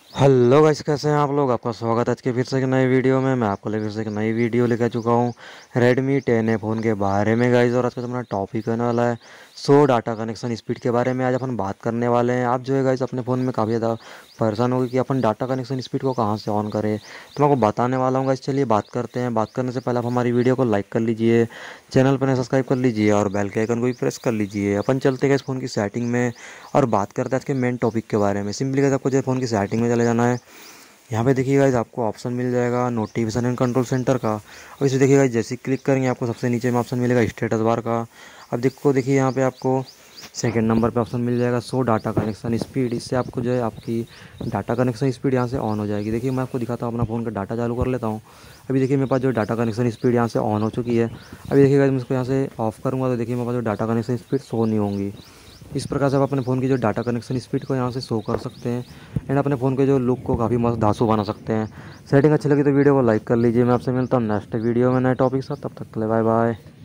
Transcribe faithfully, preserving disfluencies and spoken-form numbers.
Hello guys, कैसे हैं आप लोग। आपका स्वागत है आज के फिर से एक नई वीडियो में। मैं आपको लिए फिर से एक नई वीडियो लेकर आ चुका हूँ रेडमी टेन ए फ़ोन के बारे में गाइस। और आज का जो हमारा टॉपिक होने वाला है सौ डाटा कनेक्शन स्पीड के बारे में आज अपन बात करने वाले हैं। आप जो है गाइस अपने फ़ोन में काफ़ी ज़्यादा परेशान होगी कि अपन डाटा कनेक्शन स्पीड को कहाँ से ऑन करें, तो मैं आपको बताने वाला हूँ गाइस। चलिए बात करते हैं। बात करने से पहले आप हमारी वीडियो को लाइक कर लीजिए, चैनल पर सब्सक्राइब कर लीजिए और बेल के आइकन को भी प्रेस कर लीजिए। अपन चलते हैं इस फ़ोन की सेटिंग में और बात करते हैं आज के मेन टॉपिक के बारे में। सिंपली गाइस आपको जो फ़ोन की सेटिंग में चले जाना है। यहाँ पे देखिए गाइस आपको ऑप्शन मिल जाएगा नोटिफिकेशन एंड कंट्रोल सेंटर का। और इसे देखिए गाइस जैसे ही क्लिक करेंगे आपको सबसे नीचे में ऑप्शन मिलेगा स्टेटस बार का। अब देखो देखिए यहाँ पे आपको सेकंड नंबर पे ऑप्शन मिल जाएगा शो डाटा कनेक्शन स्पीड। इससे आपको जो है आपकी डाटा कनेक्शन स्पीड यहाँ से ऑन हो जाएगी। देखिए मैं आपको दिखाता हूँ, अपना फ़ोन का डाटा चालू कर लेता हूँ। अभी देखिए मेरे पास जो डाटा कनेक्शन स्पीड यहाँ से ऑन हो चुकी है। अभी देखिए गाइस मैं इसको यहाँ से ऑफ़ करूँगा तो देखिए मेरे पास जो डाटा कनेक्शन स्पीड शो नहीं होंगी। इस प्रकार से आप अपने फ़ोन की जो डाटा कनेक्शन स्पीड को यहाँ से शो कर सकते हैं एंड अपने फ़ोन के जो लुक को काफ़ी मस्त धांसू बना सकते हैं। सेटिंग अच्छी लगी तो वीडियो को लाइक कर लीजिए। मैं आपसे मिलता हूँ नेक्स्ट वीडियो में नए टॉपिक के साथ। तब तक के लिए बाय बाय।